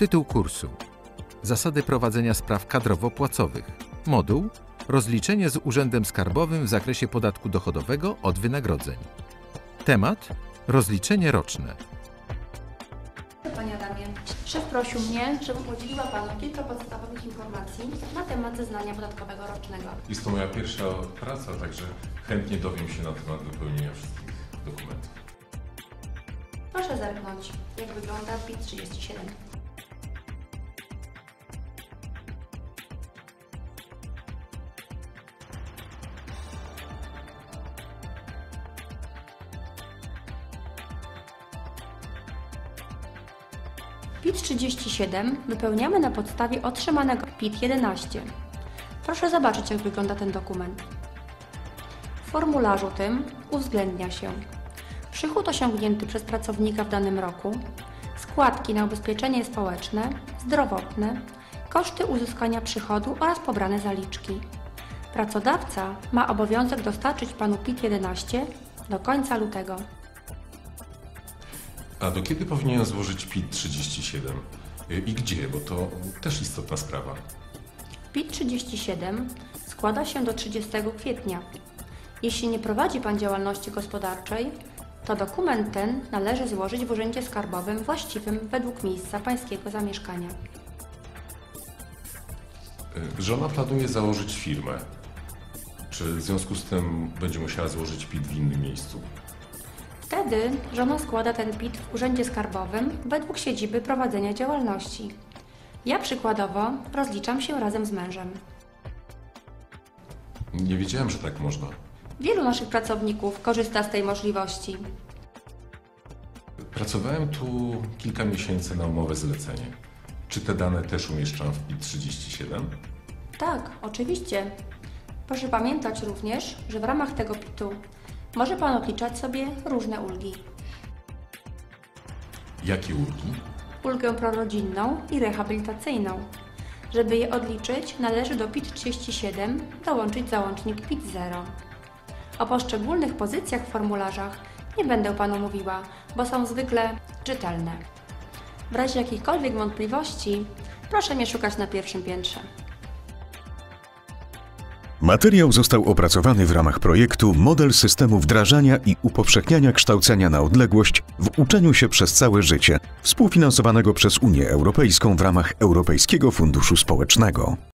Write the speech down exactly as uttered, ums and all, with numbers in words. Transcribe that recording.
Tytuł kursu: Zasady prowadzenia spraw kadrowo-płacowych. Moduł: Rozliczenie z Urzędem Skarbowym w zakresie podatku dochodowego od wynagrodzeń. Temat: rozliczenie roczne. Panie Adamie, szef prosił mnie, żebym udzieliła Panu kilka podstawowych informacji na temat zeznania podatkowego rocznego. Jest to moja pierwsza praca, także chętnie dowiem się na temat wypełnienia wszystkich dokumentów. Proszę zerknąć, jak wygląda P I T trzydzieści siedem. P I T trzydzieści siedem wypełniamy na podstawie otrzymanego P I T jedenaście. Proszę zobaczyć, jak wygląda ten dokument. W formularzu tym uwzględnia się przychód osiągnięty przez pracownika w danym roku, składki na ubezpieczenie społeczne, zdrowotne, koszty uzyskania przychodu oraz pobrane zaliczki. Pracodawca ma obowiązek dostarczyć Panu P I T jedenaście do końca lutego. A do kiedy powinienem złożyć P I T trzydzieści siedem? I gdzie? Bo to też istotna sprawa. P I T trzydzieści siedem składa się do trzydziestego kwietnia. Jeśli nie prowadzi Pan działalności gospodarczej, to dokument ten należy złożyć w Urzędzie Skarbowym właściwym według miejsca Pańskiego zamieszkania. Żona planuje założyć firmę. Czy w związku z tym będzie musiała złożyć P I T w innym miejscu? Wtedy żona składa ten P I T w Urzędzie Skarbowym według siedziby prowadzenia działalności. Ja przykładowo rozliczam się razem z mężem. Nie wiedziałem, że tak można. Wielu naszych pracowników korzysta z tej możliwości. Pracowałem tu kilka miesięcy na umowę zlecenie. Czy te dane też umieszczam w P I T trzydzieści siedem? Tak, oczywiście. Proszę pamiętać również, że w ramach tego P I T-u może Pan odliczać sobie różne ulgi. Jakie ulgi? Ulgę prorodzinną i rehabilitacyjną. Żeby je odliczyć, należy do P I T trzydzieści siedem dołączyć załącznik P I T zero. O poszczególnych pozycjach w formularzach nie będę Panu mówiła, bo są zwykle czytelne. W razie jakichkolwiek wątpliwości proszę mnie szukać na pierwszym piętrze. Materiał został opracowany w ramach projektu Model systemu wdrażania i upowszechniania kształcenia na odległość w uczeniu się przez całe życie, współfinansowanego przez Unię Europejską w ramach Europejskiego Funduszu Społecznego.